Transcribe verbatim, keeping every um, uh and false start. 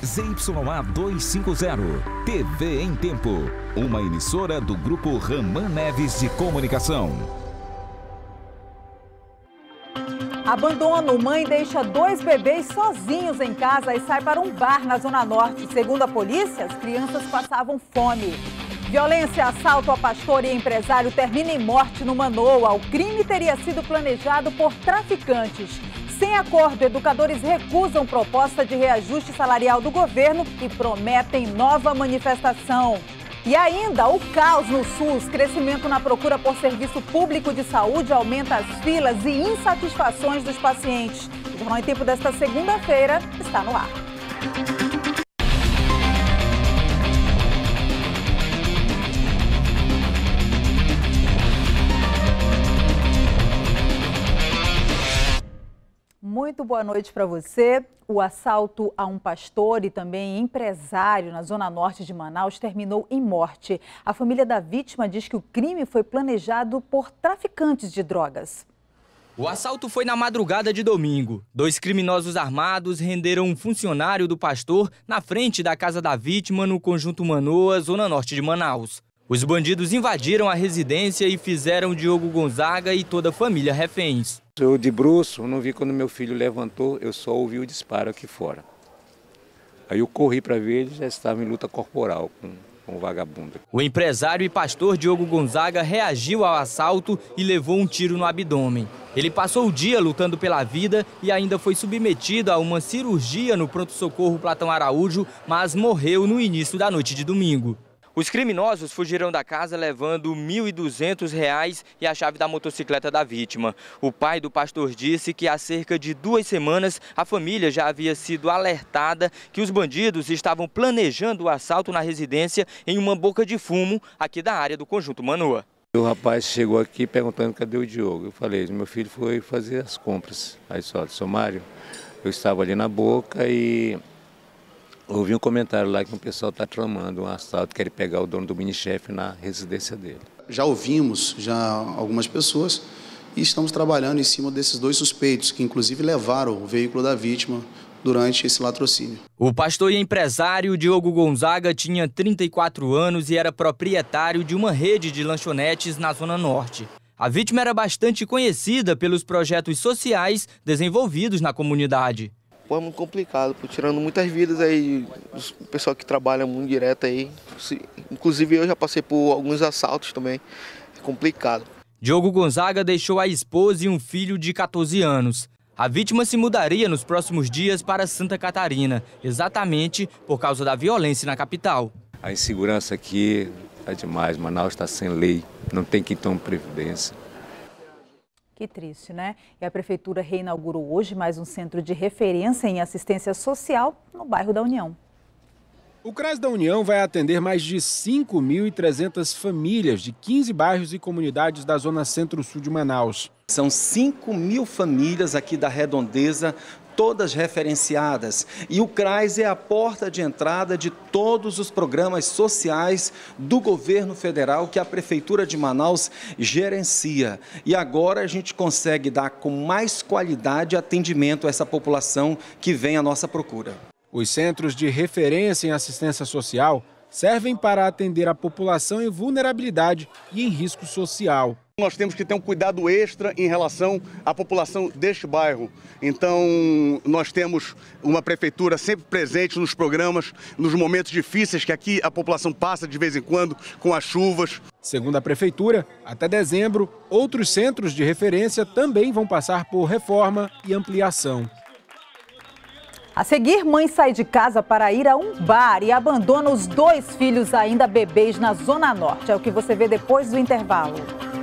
Z Y A duzentos e cinquenta, T V em Tempo, uma emissora do Grupo Raman Neves de Comunicação. Abandono. Mãe deixa dois bebês sozinhos em casa e sai para um bar na Zona Norte. Segundo a polícia, as crianças passavam fome. Violência, assalto a pastor e empresário termina em morte no Manoa. O crime teria sido planejado por traficantes. Sem acordo, educadores recusam proposta de reajuste salarial do governo e prometem nova manifestação. E ainda o caos no SUS, crescimento na procura por serviço público de saúde, aumenta as filas e insatisfações dos pacientes. O Jornal em Tempo desta segunda-feira está no ar. Muito boa noite para você. O assalto a um pastor e também empresário na Zona Norte de Manaus terminou em morte. A família da vítima diz que o crime foi planejado por traficantes de drogas. O assalto foi na madrugada de domingo. Dois criminosos armados renderam um funcionário do pastor na frente da casa da vítima no Conjunto Manoa, Zona Norte de Manaus. Os bandidos invadiram a residência e fizeram Diogo Gonzaga e toda a família reféns. Eu de bruço, não vi quando meu filho levantou, eu só ouvi o disparo aqui fora. Aí eu corri para ver, ele já estava em luta corporal com, com o vagabundo. O empresário e pastor Diogo Gonzaga reagiu ao assalto e levou um tiro no abdômen. Ele passou o dia lutando pela vida e ainda foi submetido a uma cirurgia no pronto-socorro Platão Araújo, mas morreu no início da noite de domingo. Os criminosos fugiram da casa levando mil e duzentos reais e a chave da motocicleta da vítima. O pai do pastor disse que há cerca de duas semanas a família já havia sido alertada que os bandidos estavam planejando o assalto na residência em uma boca de fumo aqui da área do Conjunto Manoa. O rapaz chegou aqui perguntando cadê o Diogo. Eu falei, meu filho foi fazer as compras. Aí só, sou Mário, eu estava ali na boca e... ouvi um comentário lá que o pessoal está tramando um assalto, quer pegar o dono do mini-chefe na residência dele. Já ouvimos já algumas pessoas e estamos trabalhando em cima desses dois suspeitos, que inclusive levaram o veículo da vítima durante esse latrocínio. O pastor e empresário Diogo Gonzaga tinha trinta e quatro anos e era proprietário de uma rede de lanchonetes na Zona Norte. A vítima era bastante conhecida pelos projetos sociais desenvolvidos na comunidade. Pô, é muito complicado, pô, tirando muitas vidas aí, o pessoal que trabalha muito direto aí. Inclusive eu já passei por alguns assaltos também, é complicado. Diogo Gonzaga deixou a esposa e um filho de quatorze anos. A vítima se mudaria nos próximos dias para Santa Catarina, exatamente por causa da violência na capital. A insegurança aqui é demais, Manaus está sem lei, não tem quem tome previdência. Que triste, né? E a Prefeitura reinaugurou hoje mais um centro de referência em assistência social no bairro da União. O CRAS da União vai atender mais de cinco mil e trezentas famílias de quinze bairros e comunidades da zona centro-sul de Manaus. São cinco mil famílias aqui da Redondeza, todas referenciadas. E o CRAS é a porta de entrada de todos os programas sociais do governo federal que a Prefeitura de Manaus gerencia. E agora a gente consegue dar com mais qualidade atendimento a essa população que vem à nossa procura. Os centros de referência em assistência social servem para atender a população em vulnerabilidade e em risco social. Nós temos que ter um cuidado extra em relação à população deste bairro. Então, nós temos uma prefeitura sempre presente nos programas, nos momentos difíceis que aqui a população passa de vez em quando com as chuvas. Segundo a prefeitura, até dezembro, outros centros de referência também vão passar por reforma e ampliação. A seguir, mãe sai de casa para ir a um bar e abandona os dois filhos ainda bebês na Zona Norte. É o que você vê depois do intervalo.